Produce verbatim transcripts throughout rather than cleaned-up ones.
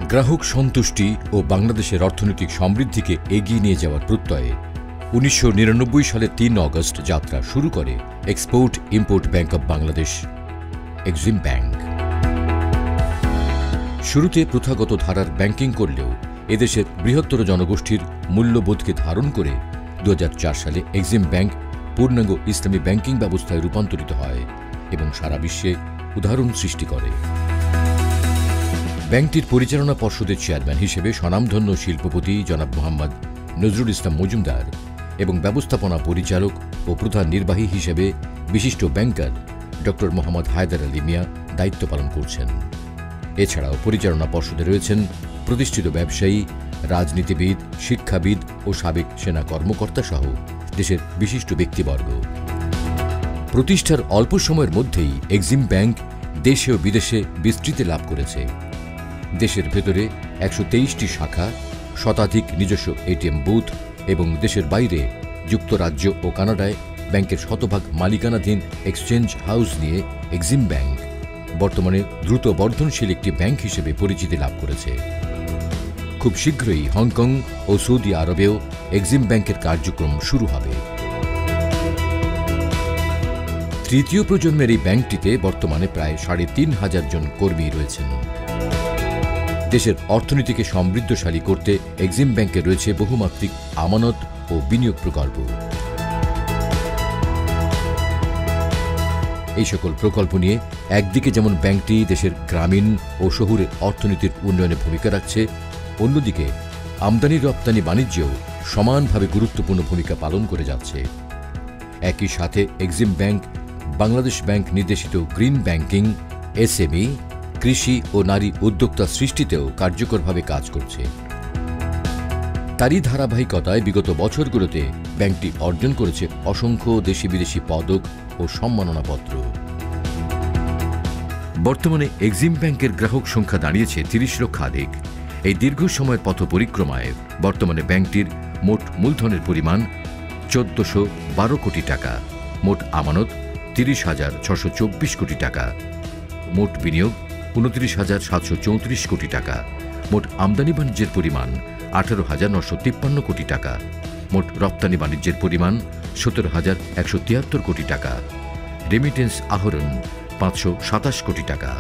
গ্রাহক সন্তুষ্টি ও বাংলাদেশের অর্থনৈতিক সমৃদ্ধিকে এগিয়ে নিয়ে যাওয়ার প্রত্যয়ে উনিশশো নিরানব্বই সালের তিন অগস্ট যাত্রা শুরু করে export import bank of Bangladesh, Exim bank. শুরুতে প্রথাগত ধারার ব্যাংকিং করলেও এদেশের বৃহত্তর জনগোষ্ঠীর মূল্যবোধকে ধারণ করে দু হাজার চার সালে এক্সিম ব্যাংক পূর্ণাঙ্গ ইসলামী ব্যাংকিং ব্যবস্থায় রূপান্তরিত হয় এবং সারা বিশ্বে উদাহরণ সৃষ্টি করে। ব্যাংকটির পরিচালনা পর্ষদের চেয়ারম্যান হিসেবে স্বনামধন্য শিল্পপতি জনাব মোহাম্মদ নজরুল ইসলাম মজুমদার এবং ব্যবস্থাপনা পরিচালক ও প্রধান নির্বাহী হিসেবে বিশিষ্ট ব্যাংকার ডক্টর মোহাম্মদ হায়দার আলী মিয়া দায়িত্ব পালন করছেন। এছাড়াও পরিচালনা পর্ষদে রয়েছেন প্রতিষ্ঠিত ব্যবসায়ী, রাজনীতিবিদ, শিক্ষাবিদ ও সাবেক সেনা কর্মকর্তা সহ দেশের বিশিষ্ট ব্যক্তিবর্গ। প্রতিষ্ঠার অল্প সময়ের মধ্যেই এক্সিম ব্যাংক দেশে ও বিদেশে বিস্তৃতি লাভ করেছে। দেশের ভেতরে একশো তেইশটি শাখা, শতাধিক নিজস্ব এটিএম বুথ এবং দেশের বাইরে যুক্তরাজ্য ও কানাডায় ব্যাংকের শতভাগ মালিকানাধীন এক্সচেঞ্জ হাউস নিয়ে এক্সিম ব্যাংক বর্তমানে দ্রুত বর্ধনশীল একটি ব্যাংক হিসেবে পরিচিতি লাভ করেছে। খুব শীঘ্রই হংকং ও সৌদি আরবেও এক্সিম ব্যাংকের কার্যক্রম শুরু হবে। তৃতীয় প্রজন্মের এই ব্যাংকটিতে বর্তমানে প্রায় সাড়ে তিন হাজার জন কর্মী রয়েছেন। দেশের অর্থনীতিকে সমৃদ্ধশালী করতে এক্সিম ব্যাংকে রয়েছে বহুমাত্রিক আমানত ও বিনিয়োগ প্রকল্প। এই সকল প্রকল্প নিয়ে একদিকে যেমন ব্যাংকটি দেশের গ্রামীণ ও শহুরে অর্থনীতির উন্নয়নে ভূমিকা রাখছে, অন্যদিকে আমদানি রপ্তানি বাণিজ্যেও সমানভাবে গুরুত্বপূর্ণ ভূমিকা পালন করে যাচ্ছে। একই সাথে এক্সিম ব্যাংক বাংলাদেশ ব্যাংক নির্দেশিত গ্রিন ব্যাংকিং, এসএমই, কৃষি ও নারী উদ্যোক্তা সৃষ্টিতেও কার্যকরভাবে কাজ করছে। তারই ধারাবাহিকতায় বিগত বছরগুলোতে ব্যাংকটি অর্জন করেছে অসংখ্য দেশি বিদেশি পদক ও সম্মাননাপত্র। বর্তমানে এক্সিম ব্যাংকের গ্রাহক সংখ্যা দাঁড়িয়েছে তিরিশ লক্ষাধিক। এই দীর্ঘ সময়ের পথ পরিক্রমায় বর্তমানে ব্যাংকটির মোট মূলধনের পরিমাণ চোদ্দশো বারো কোটি টাকা, মোট আমানত তিরিশ হাজার ছশো চব্বিশ কোটি টাকা, মোট বিনিয়োগ উনত্রিশ হাজার সাতশো চৌত্রিশ কোটি টাকা, মোট আমদানি বাণিজ্যের পরিমাণ আঠারো হাজার নশো তিপ্পান্ন কোটি টাকা, মোট রপ্তানি বাণিজ্যের পরিমাণ সতেরো হাজার একশো তিয়াত্তর কোটি টাকা, রেমিটেন্স আহরণ পাঁচশো সাতাশ কোটি টাকা।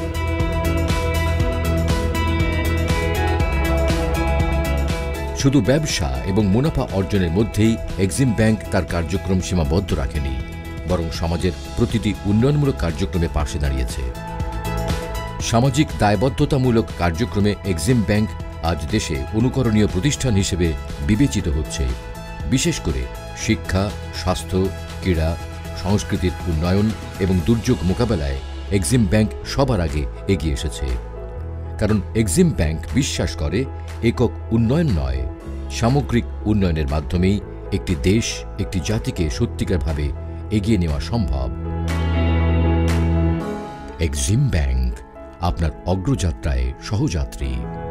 শুধু ব্যবসা এবং মুনাফা অর্জনের মধ্যেই এক্সিম ব্যাংক তার কার্যক্রম সীমাবদ্ধ রাখেনি, বরং সমাজের প্রতিটি উন্নয়নমূলক কার্যক্রমে পাশে দাঁড়িয়েছে। সামাজিক দায়বদ্ধতামূলক কার্যক্রমে এক্সিম ব্যাংক আজ দেশে অনুকরণীয় প্রতিষ্ঠান হিসেবে বিবেচিত হচ্ছে। বিশেষ করে শিক্ষা, স্বাস্থ্য, ক্রীড়া, সংস্কৃতির উন্নয়ন এবং দুর্যোগ মোকাবেলায় এক্সিম ব্যাংক সবার আগে এগিয়ে এসেছে। কারণ এক্সিম ব্যাংক বিশ্বাস করে একক উন্নয়ন নয়, সামগ্রিক উন্নয়নের মাধ্যমেই একটি দেশ, একটি জাতিকে সত্যিকারভাবে এগিয়ে নেওয়া সম্ভব। এক্সিম ব্যাংক আপনার অগ্রযাত্রায় সহযাত্রী।